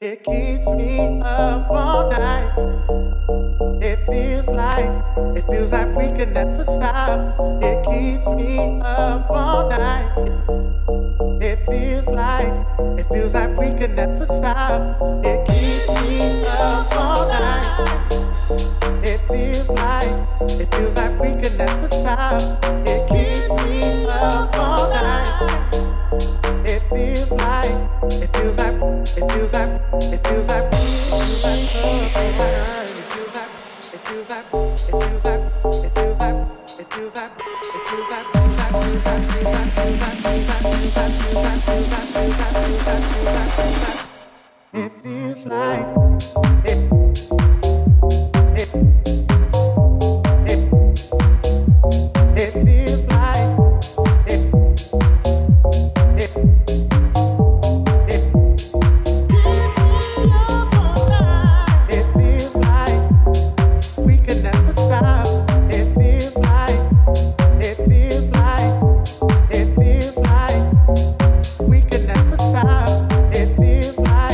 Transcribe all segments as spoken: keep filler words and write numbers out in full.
It keeps me up all night. It feels like, it feels like we can never stop. It keeps me up all night. It feels like, it feels like we can never stop. It keeps me up all night. It feels like, it feels like we can never stop. It keeps me up all night. It feels like, it feels like, it feels like, it feels like, it feels like, it feels like, it feels like, it feels like, it feels like, it feels like, it feels like, it feels like, feels like, feels like, feels like, feels like, feels like, feels like, feels like, feels like, feels like, feels like, feels like. It feels like it. It. It. It feels like it. It. It. It feels like we can never stop. It feels like. It feels like. It feels like we can never stop. It feels like.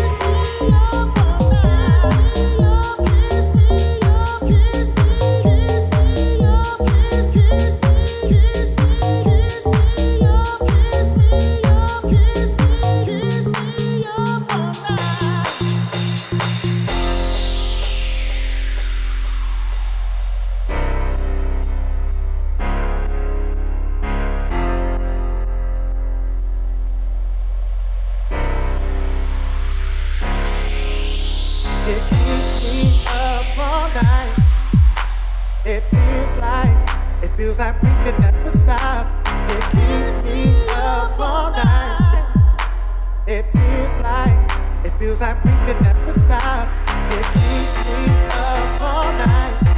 It keeps me up all night. It feels like, it feels like we can never stop. It keeps me up all night. It feels like, it feels like we can never stop. It keeps me up all night.